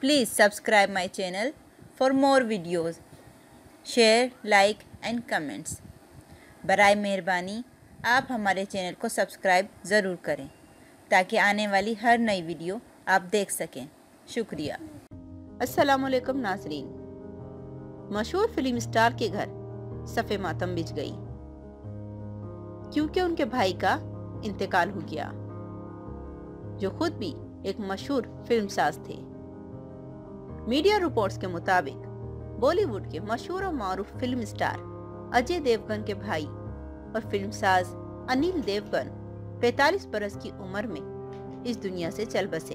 Please subscribe my channel for more videos. Share, like and comments. बराए मेहरबानी आप हमारे चैनल को सब्सक्राइब ज़रूर करें ताकि आने वाली हर नई वीडियो आप देख सकें। शुक्रिया। अस्सलामुअलैकुम नाज़रीन। मशहूर फिल्म स्टार के घर सफ़े मातम बिछ गई क्योंकि उनके भाई का इंतकाल हो गया, जो खुद भी एक मशहूर फिल्मसाज थे। मीडिया रिपोर्ट्स के मुताबिक बॉलीवुड के मशहूर और मारूफ फिल्म स्टार अजय देवगन के भाई और फिल्मसाज अनिल देवगन 45 बरस की उम्र में इस दुनिया से चल बसे।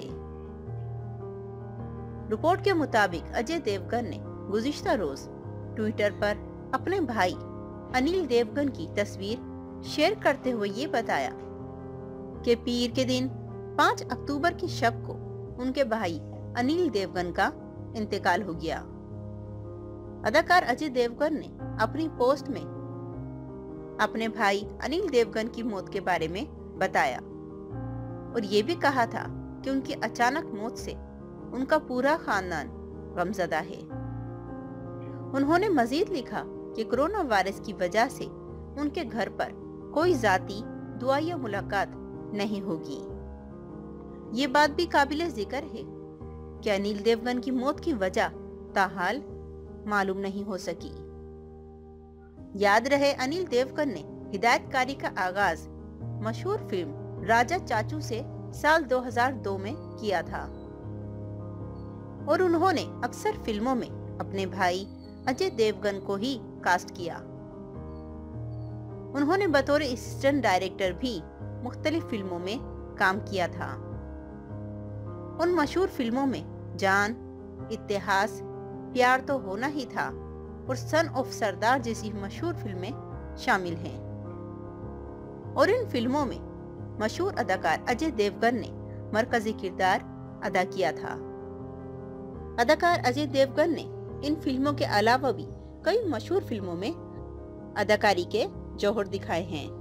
रिपोर्ट के मुताबिक अजय देवगन ने गुज़िश्ता रोज ट्विटर पर अपने भाई अनिल देवगन की तस्वीर शेयर करते हुए ये बताया कि पीर के दिन 5 अक्टूबर की शब को उनके भाई अनिल देवगन का इंतकाल हो गया। अदाकार अजय देवगन ने अपनी पोस्ट में अपने भाई अनिल देवगन की मौत के बारे में बताया और ये भी कहा था कि उनकी अचानक मौत से उनका पूरा खानदान गमज़दा है। उन्होंने मजीद लिखा कि कोरोना वायरस की वजह से उनके घर पर कोई जाती दुआ या मुलाकात नहीं होगी। ये बात भी काबिले जिक्र है कि अनिल देवगन की मौत की वजह ताहाल मालूम नहीं हो सकी। याद रहे, अनिल देवगन ने हिदायतकारी का आगाज मशहूर फिल्म राजा चाचू से साल 2002 में किया था और उन्होंने अक्सर फिल्मों में अपने भाई अजय देवगन को ही कास्ट किया। उन्होंने बतौर असिस्टेंट डायरेक्टर भी मुख्तलिफ फिल्मों में काम किया था। उन मशहूर फिल्मों में जान, इतिहास, प्यार तो होना ही था और सन ऑफ सरदार जैसी मशहूर फिल्में शामिल हैं। और इन फिल्मों में मशहूर अदाकार अजय देवगन ने मरकजी किरदार अदा किया था। अदाकार अजय देवगन ने इन फिल्मों के अलावा भी कई मशहूर फिल्मों में अदाकारी के जौहर दिखाए हैं।